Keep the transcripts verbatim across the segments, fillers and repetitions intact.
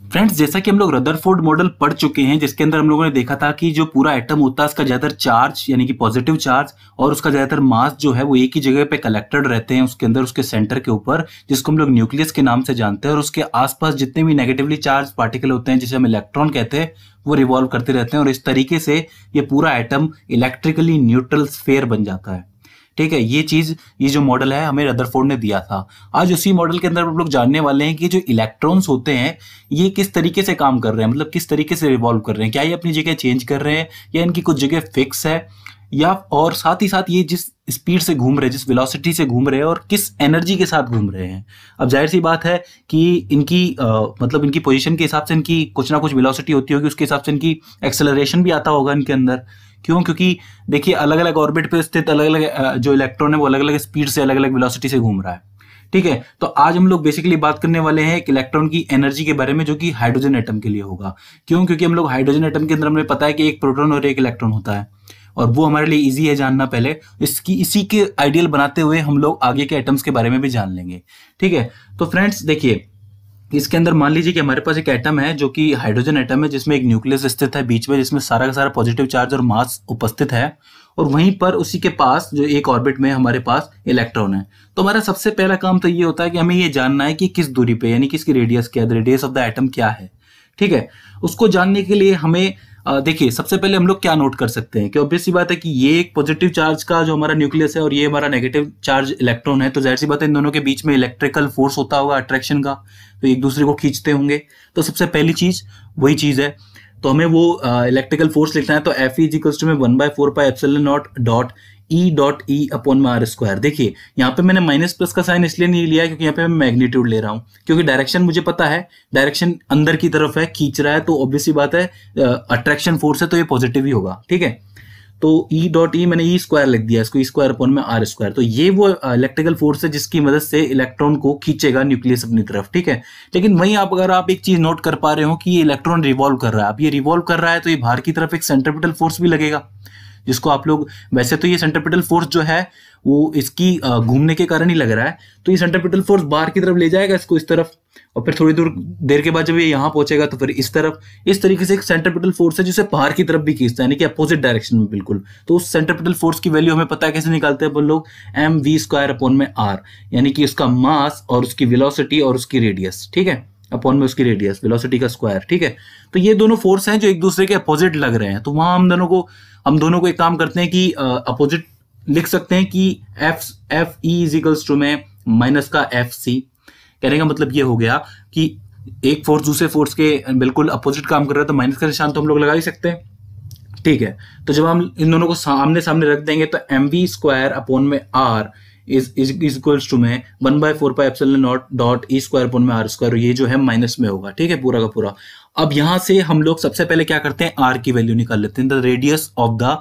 Friends, जैसा कि हम लोग रदरफोर्ड मॉडल पढ़ चुके हैं, जिसके अंदर हम लोगों ने देखा था कि जो पूरा एटम होता है उसका ज्यादातर चार्ज यानी कि पॉजिटिव चार्ज और उसका ज्यादातर मास जो है वो एक ही जगह पे कलेक्टेड रहते हैं उसके अंदर, उसके सेंटर के ऊपर, जिसको हम लोग न्यूक्लियस के नाम से जानते हैं। और उसके आसपास जितने भी नेगेटिवली चार्ज पार्टिकल होते हैं जिसे हम इलेक्ट्रॉन कहते हैं, वो रिवॉल्व करते रहते हैं और इस तरीके से ये पूरा एटम इलेक्ट्रिकली न्यूट्रल स्फीयर बन जाता है। ठीक है, ये चीज, ये जो मॉडल है हमें रदरफोर्ड ने दिया था। आज उसी मॉडल के अंदर हम लोग जानने वाले हैं कि जो इलेक्ट्रॉन्स होते हैं ये किस तरीके से काम कर रहे हैं, मतलब किस तरीके से रिवॉल्व कर रहे हैं, क्या ये अपनी जगह चेंज कर रहे हैं या इनकी कुछ जगह फिक्स है, या और साथ ही साथ ये जिस स्पीड से घूम रहे हैं, जिस वेलोसिटी से घूम रहे हैं और किस एनर्जी के साथ घूम रहे हैं। अब जाहिर सी बात है कि इनकी आ, मतलब इनकी पोजीशन के हिसाब से इनकी कुछ ना कुछ वेलोसिटी होती होगी, उसके हिसाब से इनकी एक्सेलरेशन भी आता होगा इनके अंदर। क्यों? क्योंकि देखिए अलग अलग ऑर्बिट पे स्थित अलग अलग जो इलेक्ट्रॉन है वो अलग अलग स्पीड से अलग अलग वेलोसिटी से घूम रहा है। ठीक है, तो आज हम लोग बेसिकली बात करने वाले हैं एक इलेक्ट्रॉन की एनर्जी के बारे में, जो कि हाइड्रोजन एटम के लिए होगा। क्यों? क्योंकि हम लोग हाइड्रोजन एटम के अंदर हमें पता है कि एक प्रोटॉन और एक इलेक्ट्रॉन होता है और वो हमारे लिए इजी है जानना। पहले इसकी इसी के आइडियल बनाते हुए हम लोग आगे के एटम्स के बारे में भी जान लेंगे। ठीक है, तो फ्रेंड्स देखिए, इसके अंदर मान लीजिए कि हमारे पास एक एटम है जो कि हाइड्रोजन एटम है, जिसमें एक न्यूक्लियस स्थित है बीच में, जिसमें सारा का सारा पॉजिटिव चार्ज और मास उपस्थित है, और वहीं पर उसी के पास जो एक ऑर्बिट में हमारे पास इलेक्ट्रॉन है। तो हमारा सबसे पहला काम तो ये होता है कि हमें ये जानना है कि किस दूरी पे, यानी कि इसकी रेडियस क्या है, रेडियस ऑफ द एटम क्या है। ठीक है, उसको जानने के लिए हमें देखिए सबसे पहले हम लोग क्या नोट कर सकते हैं कि ऑब्वियस सी बात है कि ये एक पॉजिटिव चार्ज का जो हमारा न्यूक्लियस है और ये हमारा नेगेटिव चार्ज इलेक्ट्रॉन है, तो जाहिर सी बात है इन दोनों के बीच में इलेक्ट्रिकल फोर्स होता होगा अट्रैक्शन का, तो एक दूसरे को खींचते होंगे। तो सबसे पहली चीज वही चीज है, तो हमें वो इलेक्ट्रिकल फोर्स लिखना है। तो एफ इज इक्वल्स टू में one by four pi epsilon not dot E dot E upon में आर स्क्वायर। देखिए यहाँ पे मैंने माइनस प्लस का साइन इसलिए नहीं लिया क्योंकि यहाँ पे मैं मैग्नीट्यूड ले रहा हूँ, क्योंकि डायरेक्शन मुझे पता है, डायरेक्शन अंदर की तरफ है, खींच रहा है, तो ऑब्वियस सी बात है अट्रैक्शन फोर्स है तो ये पॉजिटिव ही होगा। ठीक है, तो ई डॉट ई मैंने ई स्क्वायर लिख दिया, इसको ई स्क्वायर अपॉन में आर स्क्वायर। तो ये वो इलेक्ट्रिकल फोर्स है जिसकी मदद से इलेक्ट्रॉन को खींचेगा न्यूक्लियस अपनी तरफ। ठीक है, लेकिन वहीं आप अगर आप एक चीज नोट कर पा रहे हो कि ये इलेक्ट्रॉन रिवॉल्व कर रहा है, अब ये रिवॉल्व कर रहा है तो ये बाहर की तरफ एक सेंट्रीपिटल फोर्स भी लगेगा, जिसको आप लोग, वैसे तो ये सेंट्रीपिटल फोर्स जो है वो इसकी घूमने के कारण ही लग रहा है, तो ये सेंट्रीपिटल फोर्स बाहर की तरफ ले जाएगा इसको इस तरफ, और फिर थोड़ी दूर देर के बाद जब ये यहाँ पहुंचेगा तो फिर इस तरफ। इस तरीके से एक सेंट्रीपिटल फोर्स है जिसे बाहर की तरफ भी खींचता है, यानी कि अपोजिट डायरेक्शन में बिल्कुल। तो उस सेंट्रीपिटल फोर्स की वैल्यू हमें पता है, कैसे निकालते हैं अपन लोग, एम वी स्क्वायर अपॉन में आर, यानी कि उसका मास और उसकी वेलोसिटी और उसकी रेडियस। ठीक है, अपॉन में उसकी रेडियस, वेलोसिटी का स्क्वायर। ठीक है, तो ये दोनों फोर्स हैं जो एक दूसरे के अपोजिट लग रहे हैं, तो वहां हम दोनों को हम दोनों को एक काम करते हैं कि अपोजिट लिख सकते हैं कि F F E is equals to में माइनस का एफ सी। कहने का मतलब ये हो गया कि एक फोर्स दूसरे फोर्स के बिल्कुल अपोजिट काम कर रहा है, तो माइनस का निशान तो हम लोग लगा ही सकते हैं। ठीक है, तो जब हम इन दोनों को सामने सामने रख देंगे तो एम वी स्क्वायर अपॉन में R is is equals to में one by four pi epsilon not dot E square upon में आर स्क्वायर, ये जो है माइनस में होगा। ठीक है, पूरा का पूरा। अब यहां से हम लोग सबसे पहले क्या करते हैं, आर की वैल्यू निकाल लेते हैं, the radius of the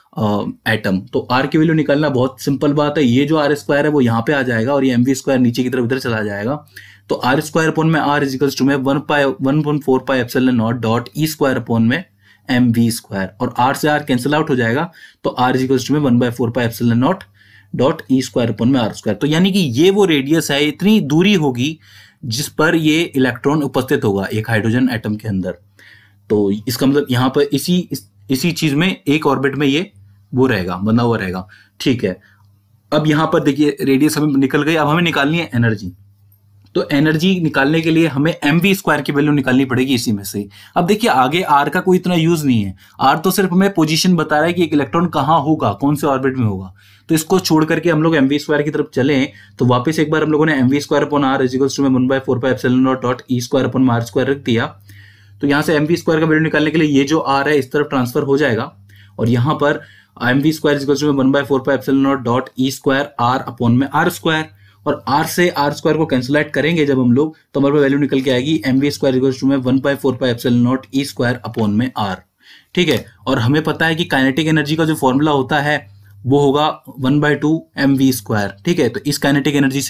atom. तो आर की वैल्यू निकालना बहुत सिंपल बात है, ये जो आर स्क्वायर है वो यहाँ पे आ जाएगा और ये एम वी स्क्वायर नीचे की तरफ इधर चला जाएगा। तो आर स्क्वायर अपॉन में आर इज इक्वल्स टू में one pi one point four pi epsilon not dot E square upon में एम वी स्क्वायर, और आर से आर कैंसिल आउट हो जाएगा, तो आर इज इक्वल्स टू में one by four pi epsilon not dot E square upon में R square. तो यानी कि ये वो रेडियस है, इतनी दूरी होगी जिस पर ये इलेक्ट्रॉन उपस्थित होगा एक हाइड्रोजन एटम के अंदर। तो इसका मतलब यहाँ पर इसी इस, इसी चीज में एक ऑर्बिट में ये वो रहेगा, बना हुआ रहेगा। ठीक है, अब यहां पर देखिए रेडियस हमें निकल गई, अब हमें निकालनी है एनर्जी। तो एनर्जी निकालने के लिए हमें एम वी स्क्वायर की वैल्यू निकालनी पड़ेगी इसी में से। अब देखिए आगे आर का कोई इतना यूज नहीं है, आर तो सिर्फ हमें पोजीशन बता रहा है कि एक इलेक्ट्रॉन कहाँ होगा, कौन से ऑर्बिट में होगा। तो इसको छोड़ करके हम लोग एम वी स्क्वायर की तरफ चलें तो वापस एक बार हम लोगों ने M V square upon R is equals to में one by four pi epsilon not dot E square upon R square रख दिया। तो यहाँ से एम वी स्क्वायर का वैल्यू निकालने के लिए ये जो आर है इस तरफ ट्रांसफर हो जाएगा, और यहाँ पर M V square is equals to में one by four pi epsilon not dot E square R upon में आर स्क्वायर, और r से r स्क्वायर को कैंसिल आउट करेंगे जब हम लोग, तो हमारे पास वैल्यू निकल के आएगी M V square equals to में one by four pi epsilon not E square upon में r। ठीक है, और हमें पता है कि काइनेटिक एनर्जी का जो फॉर्मूला होता है वो होगा one by two M V square. ठीक है, तो इस काइनेटिक एनर्जी से ये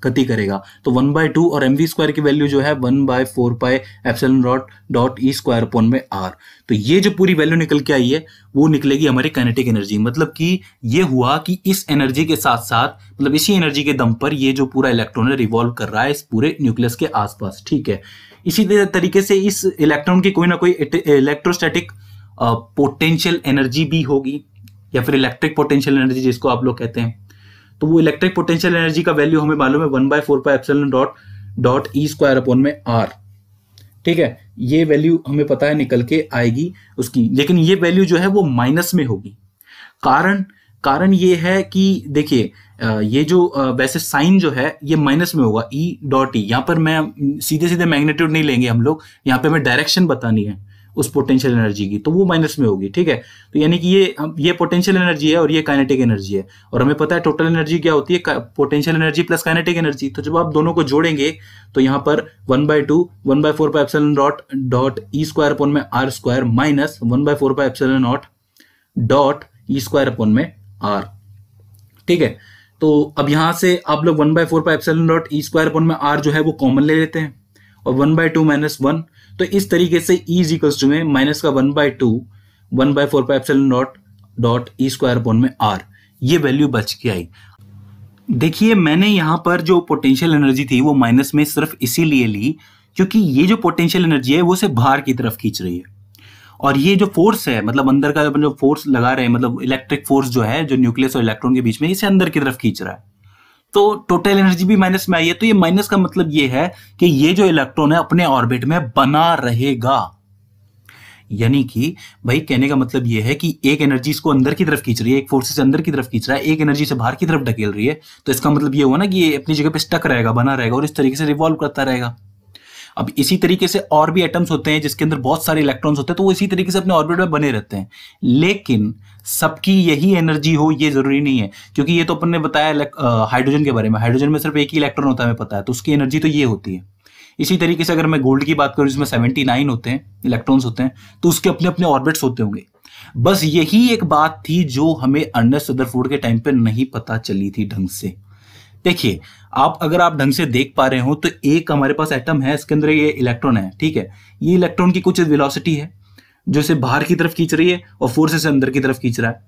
गति करेगा। तो वन बाय टू और एम वी स्क्वायर की वैल्यू जो है one by four pi epsilon not dot E square upon में आर। तो ये जो पूरी वैल्यू निकल के आई है वो निकलेगी हमारी काइनेटिक एनर्जी। मतलब कि ये हुआ कि इस एनर्जी के साथ साथ मतलब इसी एनर्जी के दम पर ये जो पूरा इलेक्ट्रॉन है रिवॉल्व कर रहा है इस पूरे न्यूक्लियस के आसपास। ठीक है, इसी तरीके से इस इलेक्ट्रॉन की कोई ना कोई इलेक्ट्रोस्टैटिक पोटेंशियल एनर्जी भी होगी या फिर इलेक्ट्रिक पोटेंशियल एनर्जी जिसको आप लोग कहते हैं। तो वो इलेक्ट्रिक पोटेंशियल एनर्जी का वैल्यू हमें मालूम है one by four pi epsilon dot dot E square upon में आर। ठीक है, ये वैल्यू हमें पता है निकल के आएगी उसकी, लेकिन ये वैल्यू जो है वो माइनस में होगी। कारण कारण ये है कि देखिए ये जो वैसे साइन जो है ये माइनस में होगा, ई डॉट ई। यहाँ पर मैं सीधे सीधे मैग्नीट्यूड नहीं लेंगे हम लोग, यहाँ पे हमें डायरेक्शन बतानी है उस पोटेंशियल एनर्जी की, तो वो माइनस में होगी। ठीक है, तो यानी कि ये ये पोटेंशियल एनर्जी है और ये काइनेटिक एनर्जी है, और हमें पता है टोटल एनर्जी क्या होती है, potential energy plus kinetic energy. तो जब आप दोनों को जोड़ेंगे तो यहाँ पर one by two one by four pi epsilon dot dot E square upon में R square minus one by four pi epsilon not dot E square upon में आर। ठीक है, तो अब यहां से आप लोग one by four pi epsilon dot E square upon में आर जो है वो कॉमन ले लेते हैं, और one by two minus one, तो इस तरीके से ई इज इक्वल्स टू में माइनस का one by two one by four pi epsilon dot dot E square upon में आर, ये वैल्यू बच के आई। देखिए मैंने यहां पर जो पोटेंशियल एनर्जी थी वो माइनस में सिर्फ इसीलिए ली क्योंकि ये जो पोटेंशियल एनर्जी है वो से बाहर की तरफ खींच रही है, और ये जो फोर्स है मतलब अंदर का जो फोर्स लगा रहे हैं मतलब इलेक्ट्रिक फोर्स जो है जो न्यूक्लियस और इलेक्ट्रॉन के बीच में इसे अंदर की तरफ खींच रहा है, तो टोटल एनर्जी भी माइनस में आई है। तो ये माइनस का मतलब ये है कि ये जो इलेक्ट्रॉन है अपने ऑर्बिट में बना रहेगा, यानी कि भाई कहने का मतलब ये है कि एक एनर्जी इसको अंदर की तरफ खींच रही है, एक फोर्स से अंदर की तरफ खींच रहा है, एक एनर्जी से बाहर की तरफ ढकेल रही है, तो इसका मतलब ये हुआ ना कि ये अपनी जगह पे स्टक रहेगा, बना रहेगा और इस तरीके से रिवॉल्व करता रहेगा। अब इसी तरीके से और भी एटम्स होते हैं जिसके अंदर बहुत सारे इलेक्ट्रॉन्स होते हैं, तो वो इसी तरीके से अपने ऑर्बिट में बने रहते हैं, लेकिन सबकी यही एनर्जी हो ये जरूरी नहीं है, क्योंकि ये तो अपन ने बताया हाइड्रोजन के बारे में, हाइड्रोजन में सिर्फ एक ही इलेक्ट्रॉन होता है हमें पता है, तो उसकी एनर्जी तो ये होती है। इसी तरीके से अगर मैं गोल्ड की बात करूं जिसमें सेवेंटी नाइन होते हैं इलेक्ट्रॉन्स होते हैं, तो उसके अपने अपने ऑर्बिट्स होते होंगे। बस यही एक बात थी जो हमें अर्नेस्ट रदरफोर्ड के टाइम पे नहीं पता चली थी ढंग से। देखिए आप अगर आप ढंग से देख पा रहे हो तो एक हमारे पास एटम है, इसके अंदर ये इलेक्ट्रॉन है। ठीक है, ये इलेक्ट्रॉन की कुछ वेलोसिटी है जो इसे बाहर की तरफ खींच रही है और फोर्स से अंदर की तरफ खींच रहा है।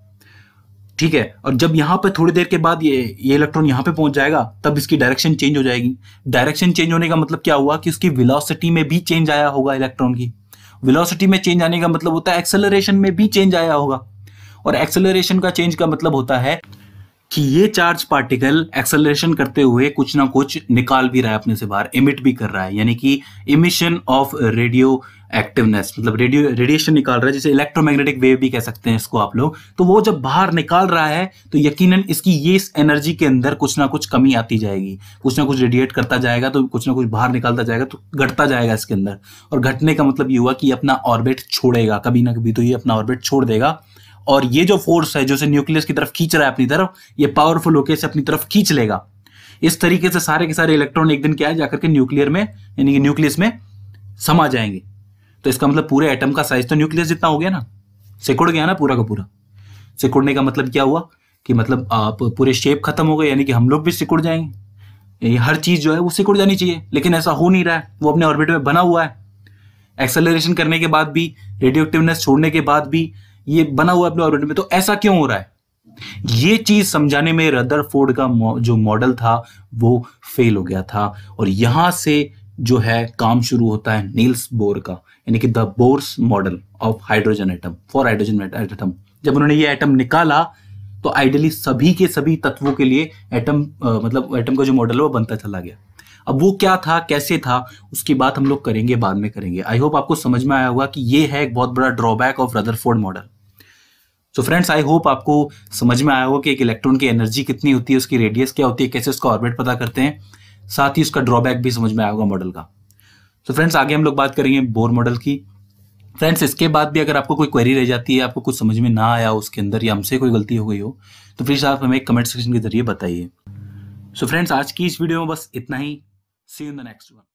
ठीक है, और जब यहां पर थोड़ी देर के बाद ये ये इलेक्ट्रॉन यहां पे पहुंच जाएगा तब इसकी डायरेक्शन चेंज हो जाएगी। डायरेक्शन चेंज होने का मतलब क्या हुआ कि उसकी वेलोसिटी में भी चेंज आया होगा, इलेक्ट्रॉन की वेलोसिटी में चेंज आने का मतलब होता है एक्सेलरेशन में भी चेंज आया होगा, और एक्सेलरेशन का चेंज का मतलब होता है कि ये चार्ज पार्टिकल एक्सेलरेशन करते हुए कुछ ना कुछ निकाल भी रहा है अपने से बाहर, इमिट भी कर रहा है, यानी कि इमिशन ऑफ रेडियो एक्टिवनेस, मतलब रेडियो रेडिएशन निकाल रहा है, जिसे इलेक्ट्रोमैग्नेटिक वेव भी कह सकते हैं इसको आप लोग। तो वो जब बाहर निकाल रहा है तो यकीनन इसकी ये एनर्जी के अंदर कुछ ना कुछ कमी आती जाएगी, कुछ ना कुछ रेडिएट करता जाएगा, तो कुछ ना कुछ बाहर निकालता जाएगा, तो घटता जाएगा इसके अंदर। और घटने का मतलब ये हुआ कि अपना ऑर्बिट छोड़ेगा, कभी ना कभी तो ये अपना ऑर्बिट छोड़ देगा, और ये जो फोर्स है जो से न्यूक्लियस की तरफ खींच रहा है अपनी तरफ, ये पावरफुल होकर से अपनी तरफ खींच लेगा। इस तरीके से सारे के सारे इलेक्ट्रॉन एक दिन क्या है जाकर के न्यूक्लियर में यानी कि न्यूक्लियस में समा जाएंगे। तो इसका मतलब पूरे एटम का साइज तो न्यूक्लियस जितना हो गया ना, सिकुड़ गया ना पूरा का पूरा। सिकुड़ने का मतलब क्या हुआ कि मतलब आप पूरे शेप खत्म हो गए, यानी कि हम लोग भी सिकुड़ जाएंगे। हर चीज जो है वो सिकुड़ जानी चाहिए, लेकिन ऐसा हो नहीं रहा है, वो अपने ऑर्बिट में बना हुआ है। एक्सेलरेशन करने के बाद भी, रेडियो एक्टिवनेस छोड़ने के बाद भी ये बना हुआ है अपने ऑर्बिट में। तो ऐसा क्यों हो रहा है, ये चीज समझाने में रदरफोर्ड का जो मॉडल था वो फेल हो गया था, और यहां से जो है काम शुरू होता है नील्स बोर का, यानी कि the Bohr's model of hydrogen atom for hydrogen atom. जब उन्होंने ये एटम निकाला तो आइडियली सभी के सभी तत्वों के लिए एटम मतलब एटम का जो मॉडल है वो बनता चला गया। अब वो क्या था, कैसे था, उसकी बात हम लोग करेंगे, बाद में करेंगे। आई होप आपको समझ में आया होगा कि ये है एक बहुत बड़ा drawback of Rutherford model. So friends, I hope आपको समझ में आया होगा कि एक इलेक्ट्रॉन की एनर्जी कितनी होती है, उसकी रेडियस क्या होती है, कैसे उसका ऑर्बिट पता करते हैं, साथ ही उसका ड्रॉबैक भी समझ में आया होगा मॉडल का। सो फ्रेंड्स, आगे हम लोग बात करेंगे बोर मॉडल की। फ्रेंड्स, इसके बाद भी अगर आपको कोई क्वेरी रह जाती है, आपको कुछ समझ में ना आया उसके अंदर, या हमसे कोई गलती हो गई हो, तो प्लीज आप हमें कमेंट सेक्शन के जरिए बताइए। सो फ्रेंड्स, आज की इस वीडियो में बस इतना ही। See you in the next one.